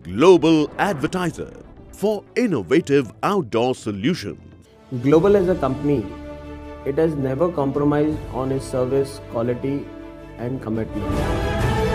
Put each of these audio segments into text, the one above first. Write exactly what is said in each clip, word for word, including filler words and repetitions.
Global advertiser for innovative outdoor solutions. Global as a company, it has never compromised on its service quality and commitment.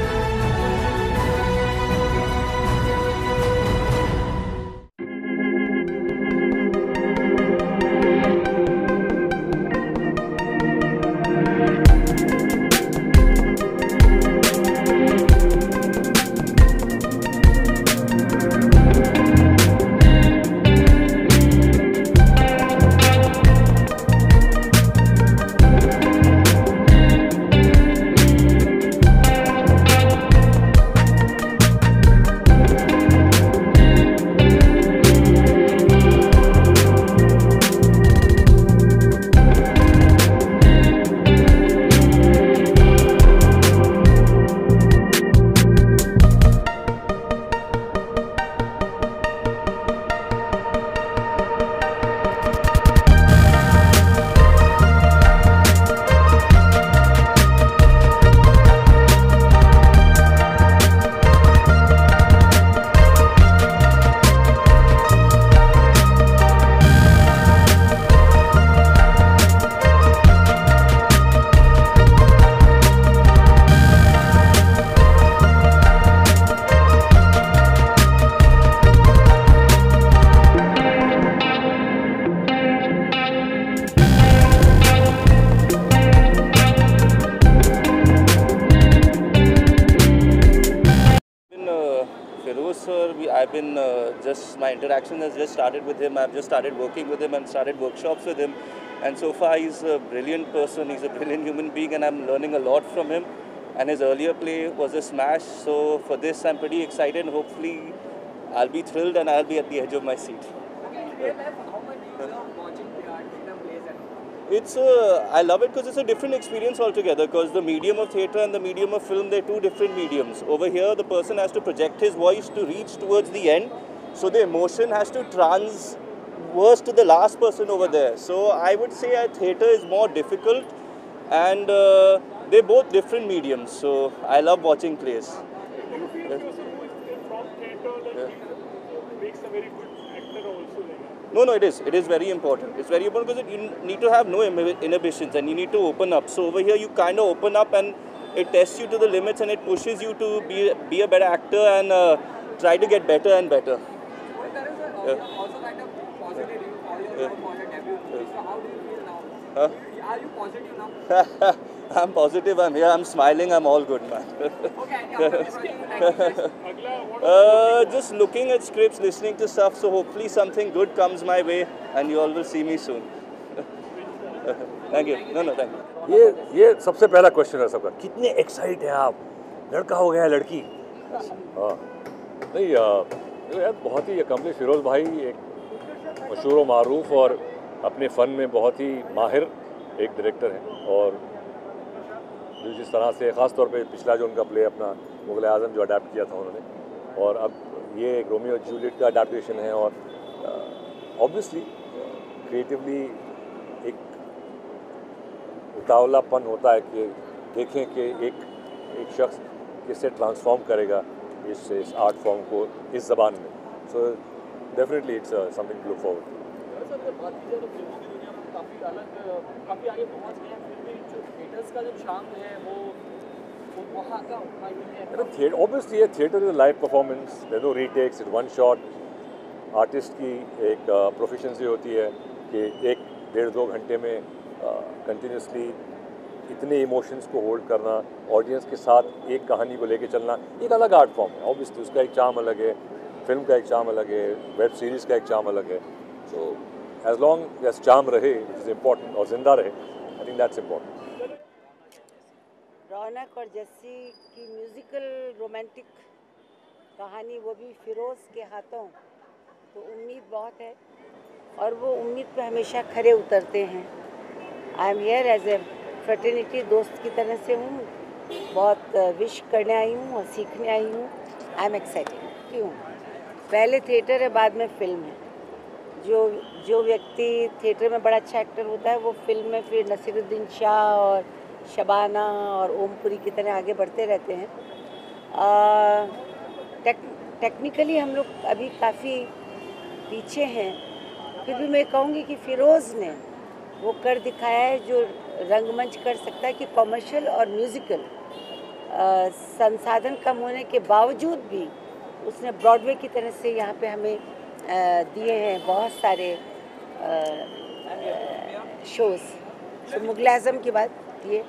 Sir, we, I've been uh, just, my interaction has just started with him. I've just started working with him and started workshops with him. And so far, he's a brilliant person. He's a brilliant human being, and I'm learning a lot from him. And his earlier play was a smash. So for this, I'm pretty excited. And hopefully, I'll be thrilled and I'll be at the edge of my seat. Okay, in real life, how much do you love watching the art theatre plays at home? It's a, I love it because it's a different experience altogether, because the medium of theatre and the medium of film, they're two different mediums. Over here, the person has to project his voice to reach towards the end, so the emotion has to transverse to the last person over there. So I would say a theatre is more difficult, and uh, they're both different mediums, so I love watching plays. Do you feel a person who is from theatre that yeah. makes a very good actor also? Like? No, no, it is. It is very important. It's very important because you need to have no inhibitions and you need to open up. So over here, you kind of open up and it tests you to the limits and it pushes you to be be a better actor and uh, try to get better and better. Well, there is a, uh, yeah. also kind of positive review for your yeah. for your debut movie. Yeah. So how do you feel now? Huh? Are you positive now? I'm positive. I'm here. I'm smiling. I'm all good, man. Okay. uh, just looking at scripts, listening to stuff. So hopefully something good comes my way, and you all will see me soon. Thank you. No, no, thank you. ये ये सबसे पहला question है सबका, कितने excite हैं आप? लड़का हो गया है लड़की? हाँ, नहीं यार बहुत ही अकम्पलिश फिरोज भाई एक मशहूर व मारूफ और अपने फ़न में बहुत ही माहिर एक डायरेक्टर हैं, और जिस तरह से ख़ास तौर पे पिछला जो उनका प्ले अपना मुग़ल आज़म जो अडेप्ट किया था उन्होंने, और अब ये एक रोमियो जूलियट का अडेप्टेशन है, और ऑब्वियसली क्रिएटिवली एक उतावलापन होता है कि देखें कि एक एक शख्स किससे ट्रांसफॉर्म करेगा इस इस आर्ट फॉर्म को इस ज़बान में. So definitely it's something to look forward. काफ़ी अलग काफ़ी आगे पहुंच गए हैं, फिर भी जो थिएटर्स का जो शाम है वो वहाँ का थिएटर ऑब्वियसली है. Theatre is a live performance, there no retakes, it one shot. Artist की एक प्रोफिशेंसी uh, होती है कि एक डेढ़ दो घंटे में कंटिन्यूसली uh, इतने इमोशंस को होल्ड करना, ऑडियंस के साथ एक कहानी को लेके चलना, एक अलग आर्ट फॉर्म है. ऑब्वियसली उसका एक चार्म अलग है, फिल्म का एक चार्म अलग है, वेब सीरीज़ का एक चार्म अलग है. सो as long as charm rahe, which is important, और जिंदा रहे, I think that's important. रौनक और जस्सी की म्यूज़िकल रोमांटिक कहानी, वो भी फिरोज़ के हाथों, तो उम्मीद बहुत है और वो उम्मीद पे हमेशा खरे उतरते हैं. I am here as a fraternity, दोस्त की तरह से हूँ, बहुत विश करने आई हूँ और सीखने आई हूँ. I am excited. क्यों? पहले थिएटर है, बाद में फिल्म है. जो जो व्यक्ति थिएटर में बड़ा अच्छा एक्टर होता है वो फिल्म में फिर नसीरुद्दीन शाह और शबाना और ओमपुरी की तरह आगे बढ़ते रहते हैं. टेक टेक्निकली हम लोग अभी काफ़ी पीछे हैं, फिर भी मैं कहूँगी कि फिरोज़ ने वो कर दिखाया है जो रंगमंच कर सकता है कि कॉमर्शियल और म्यूज़िकल संसाधन कम होने के बावजूद भी उसने ब्रॉडवे की तरह से यहाँ पे हमें आ, दिए हैं बहुत सारे शोज़। तो मुग़ल आज़म की बात ये,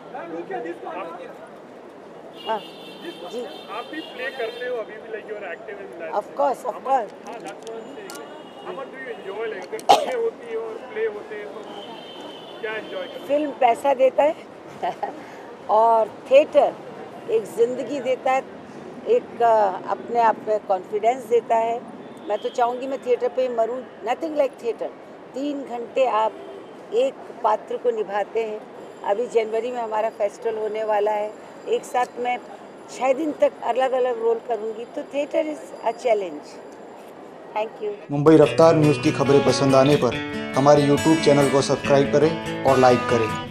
हाँ जी, आप भी प्ले करते हो अभी भी, like you are active in that. Of course of course. हां, that's what I am saying. How much do you enjoy, like अगर प्ले होती है और प्ले होते हैं तो क्या एंजॉय करते हो? फिल्म पैसा देता है और थिएटर एक ज़िंदगी देता है, एक अपने आप में कॉन्फिडेंस देता है। मैं तो चाहूँगी मैं थिएटर पे मरूँ, नथिंग लाइक थिएटर। तीन घंटे आप एक पात्र को निभाते हैं। अभी जनवरी में हमारा फेस्टिवल होने वाला है, एक साथ मैं छः दिन तक अलग अलग रोल करूँगी, तो theatre is a challenge. Thank you. Mumbai Raftaar news की खबरें पसंद आने पर हमारे यूट्यूब चैनल को सब्सक्राइब करें और लाइक करें।